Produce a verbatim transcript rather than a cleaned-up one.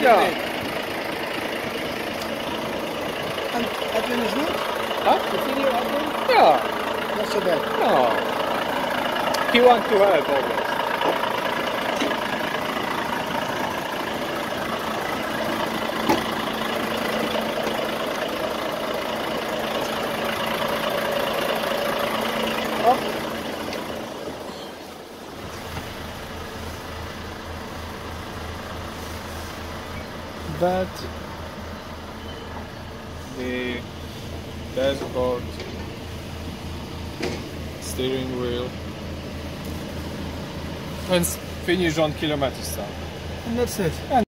Ja. En Edwin is goed? Huh? The video Edwin? Yeah. Not so bad. No. He wants to help always. Up. But the dashboard, steering wheel, and finish on kilometers. And that's it.